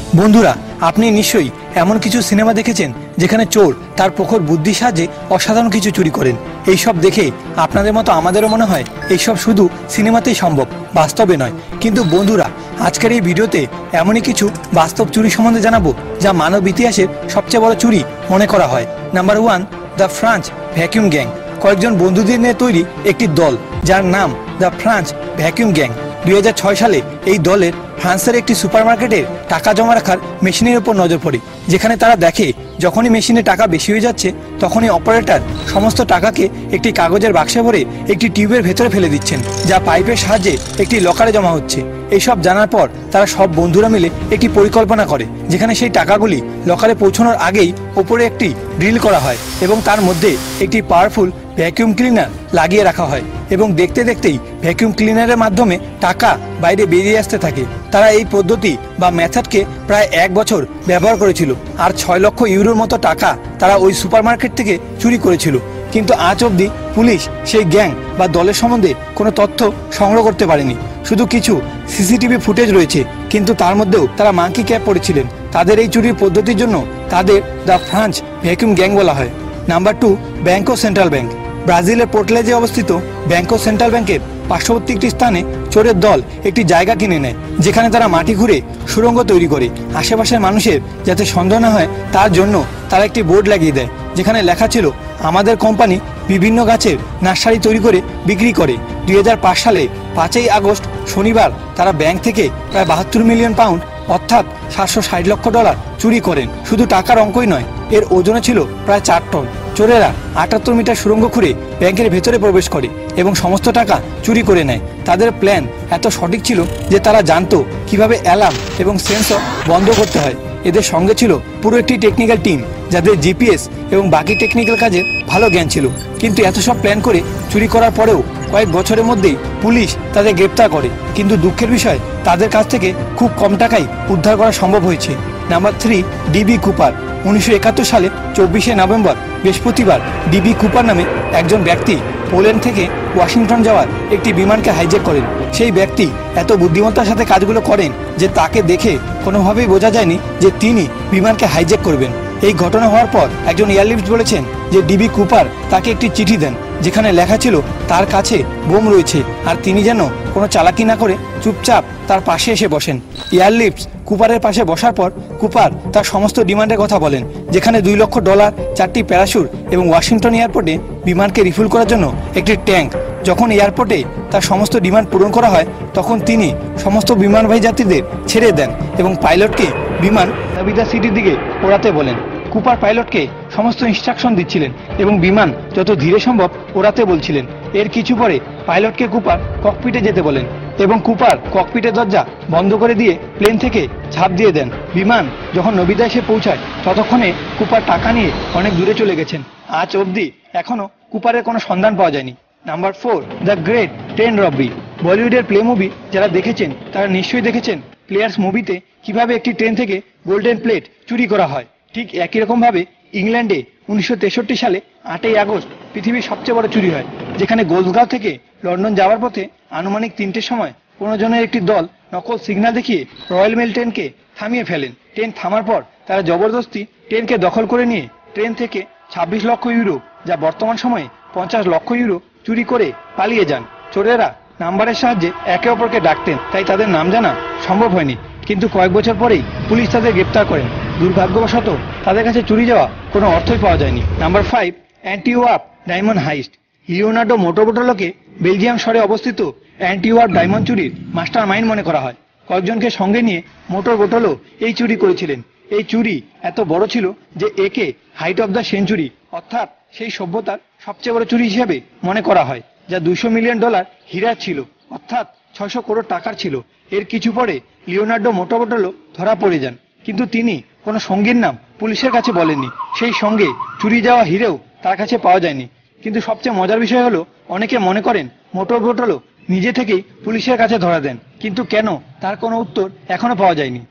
বন্ধুরা, আপনি নিশ্চয়ই এমন কিছু সিনেমা দেখেছেন যেখানে চোর তার প্রখর বুদ্ধির সাহায্যে অসাধারণ কিছু চুরি করেন। এইসব দেখে আপনাদের মতো আমাদেরও মনে হয় এইসব শুধু সিনেমাতেই সম্ভব, বাস্তবে নয়। কিন্তু বন্ধুরা, আজকের এই ভিডিওতে এমনই কিছু বাস্তব চুরি সম্বন্ধে জানাবো যা মানব ইতিহাসের সবচেয়ে বড় চুরি মনে করা হয়। Number 1, the France vacuum gang. কয়েকজন বন্ধুদের নিয়ে তৈরি একটি দল যার নাম দ্য ফ্রান্স ভ্যাকিউম গ্যাং। 2006 সালে এই দলের ফ্রান্সের একটি সুপারমার্কেটে টাকা জমা রাখার মেশিনের উপর নজর পড়ে, যেখানে তারা দেখে যখনই মেশিনে টাকা বেশি হয়ে যাচ্ছে তখনই অপারেটর সমস্ত টাকাকে একটি কাগজের বাক্সে ভরে একটি টিউবের ভেতরে ফেলে দিচ্ছেন, যা পাইপের সাহায্যে একটি লকারে জমা হচ্ছে। এইসব জানার পর তারা সব বন্ধুরা মিলে একটি পরিকল্পনা করে, যেখানে সেই টাকাগুলি লকারে পৌঁছানোর আগেই ওপরে একটি ড্রিল করা হয় এবং তার মধ্যে একটি পাওয়ারফুল ভ্যাকিউম ক্লিনার লাগিয়ে রাখা হয় এবং দেখতে দেখতেই ভ্যাকিউম ক্লিনারের মাধ্যমে টাকা বাইরে বেরিয়ে আসতে থাকে। তারা এই পদ্ধতি বা মেথডকে প্রায় 1 বছর ব্যবহার করেছিল আর 6 লক্ষ ইউরোর মতো টাকা তারা ওই সুপারমার্কেট থেকে চুরি করেছিল। কিন্তু আজ অবধি পুলিশ সেই গ্যাং বা দলের সম্বন্ধে কোনো তথ্য সংগ্রহ করতে পারেনি। শুধু কিছু সিসিটিভি ফুটেজ রয়েছে, কিন্তু তার মধ্যেও তারা মাঙ্কি ক্যাপ পরেছিলেন। তাদের এই চুরির পদ্ধতির জন্য তাদের দ্য ফ্রান্স ভ্যাকিউম গ্যাং বলা হয়। Number 2, Banco central bank. ব্রাজিলের পোর্টলেজে অবস্থিত ব্যাংকো সেন্ট্রাল ব্যাংকের পার্শ্ববর্তী একটি স্থানে চোরের দল একটি জায়গা কিনে নেয়, যেখানে তারা মাটি খুঁড়ে সুড়ঙ্গ তৈরি করে আশেপাশের মানুষের যাতে সন্দেহ না হয় তার জন্য তারা একটি বোর্ড লাগিয়ে দেয়, যেখানে লেখা ছিল আমাদের কোম্পানি বিভিন্ন গাছের নার্সারি তৈরি করে বিক্রি করে। 2005 সালে 5ই আগস্ট শনিবার তারা ব্যাংক থেকে প্রায় 72 মিলিয়ন পাউন্ড অর্থাৎ $760 লক্ষ চুরি করেন। শুধু টাকার অঙ্কই নয়, এর ওজনও ছিল প্রায় 4 টন। চোরেরা 78 মিটার সুড়ঙ্গ খুঁড়ে ব্যাংকের ভেতরে প্রবেশ করে এবং সমস্ত টাকা চুরি করে নেয়। তাদের প্ল্যান এত সঠিক ছিল যে তারা জানতো কিভাবে অ্যালার্ম এবং সেন্সর বন্ধ করতে হয়। এদের সঙ্গে ছিল পুরো একটি টেকনিক্যাল টিম যাদের জিপিএস এবং বাকি টেকনিক্যাল কাজের ভালো জ্ঞান ছিল। কিন্তু এত সব প্ল্যান করে চুরি করার পরেও কয়েক বছরের মধ্যেই পুলিশ তাদের গ্রেপ্তার করে, কিন্তু দুঃখের বিষয় তাদের কাছ থেকে খুব কম টাকায় উদ্ধার করা সম্ভব হয়েছে। Number 3, DB Cooper. 1971 সালে 24শে নভেম্বর বৃহস্পতিবার ডিবি কুপার নামে একজন ব্যক্তি পোল্যান্ড থেকে ওয়াশিংটন যাওয়ার একটি বিমানকে হাইজ্যাক করেন। সেই ব্যক্তি এত বুদ্ধিমত্তার সাথে কাজগুলো করেন যে তাকে দেখে কোনোভাবেই বোঝা যায়নি যে তিনি বিমানকে হাইজ্যাক করবেন। এই ঘটনা হওয়ার পর একজন এয়ারলিফট বলেছেন যে ডিবি কুপার তাকে একটি চিঠি দেন, যেখানে লেখা ছিল তার কাছে বোম রয়েছে আর তিনি যেন কোনো চালাকি না করে চুপচাপ তার পাশে এসে বসেন। এয়ারলিফট কুপারের পাশে বসার পর কুপার তার সমস্ত ডিমান্ডের কথা বলেন, যেখানে $2 লক্ষ, 4টি প্যারাশুট এবং ওয়াশিংটন এয়ারপোর্টে বিমানকে রিফুল করার জন্য একটি ট্যাঙ্ক। যখন এয়ারপোর্টে তার সমস্ত ডিমান্ড পূরণ করা হয় তখন তিনি সমস্ত বিমানবাহী যাত্রীদের ছেড়ে দেন এবং পাইলটকে বিমান নাভিদা সিটির দিকে ওড়াতে বলেন। কুপার পাইলটকে সমস্ত ইনস্ট্রাকশন দিচ্ছিলেন এবং বিমান যত ধীরে সম্ভব ওড়াতে বলছিলেন। এর কিছু পরে পাইলটকে কুপার ককপিটে যেতে বলেন এবং কুপার ককপিটের দরজা বন্ধ করে দিয়ে প্লেন থেকে ঝাঁপ দিয়ে দেন। বিমান যখন নবিদা এসে পৌঁছায় ততক্ষণে কুপার টাকা নিয়ে অনেক দূরে চলে গেছেন। আজ অবধি এখনো কুপারের কোনো সন্ধান পাওয়া যায়নি। Number 4, the great train robbery. বলিউডের প্লে মুভি যারা দেখেছেন তারা নিশ্চয়ই দেখেছেন প্লেয়ার্স মুভিতে কিভাবে একটি ট্রেন থেকে গোল্ডেন প্লেট চুরি করা হয়। ঠিক একই রকম ভাবে ইংল্যান্ডে 1963 সালে 8ই আগস্ট পৃথিবীর সবচেয়ে বড় চুরি হয়, যেখানে গোলসগাঁও থেকে লন্ডন যাওয়ার পথে আনুমানিক 3টের সময় 15 জনের একটি দল নকল সিগন্যাল দেখিয়ে রয়্যাল মেল ট্রেনকে থামিয়ে ফেলেন। ট্রেন থামার পর তারা জবরদস্তি ট্রেনকে দখল করে নিয়ে ট্রেন থেকে 26 লক্ষ ইউরো, যা বর্তমান সময়ে 50 লক্ষ ইউরো চুরি করে পালিয়ে যান। চোরেরা নাম্বারের সাহায্যে একে অপরকে ডাকতেন, তাই তাদের নাম জানা সম্ভব হয়নি। কিন্তু কয়েক বছর পরেই পুলিশ তাদের গ্রেপ্তার করেন। দুর্ভাগ্যবশত তাদের কাছে চুরি যাওয়া কোনো অর্থই পাওয়া যায়নি। Number 5, Antwerp diamond heist. Leonardo মোটোবোটোলোকে বেলজিয়াম শহরে অবস্থিত অ্যান্টিওয়ার্প ডায়মন্ড চুরির মাস্টার মাইন্ড মনে করা হয়। কয়েকজনকে সঙ্গে নিয়ে মোটোবোটোলো এই চুরি করেছিলেন। এই চুরি এত বড় ছিল যে একে হাইট অফ দ্য সেঞ্চুরি অর্থাৎ সেই সভ্যতার সবচেয়ে বড় চুরি হিসেবে মনে করা হয়, যা $200 মিলিয়ন হীরার ছিল অর্থাৎ 600 কোটি টাকার ছিল। এর কিছু পরে লিওনার্দো মোটোবোটোলো ধরা পড়ে যান, কিন্তু তিনি কোনো সঙ্গীর নাম পুলিশের কাছে বলেননি। সেই সঙ্গে চুরি যাওয়া হিরেও তার কাছে পাওয়া যায়নি। কিন্তু সবচেয়ে মজার বিষয় হলো অনেকে মনে করেন মোটোবোটোলো নিজে থেকেই পুলিশের কাছে ধরা দেন, কিন্তু কেন তার কোনো উত্তর এখনো পাওয়া যায়নি।